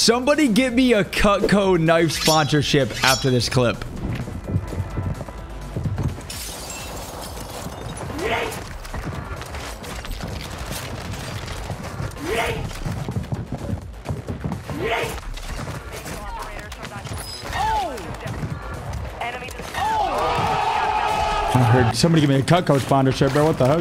Somebody get me a Cutco knife sponsorship after this clip. I heard somebody give me a Cutco sponsorship, bro. What the heck?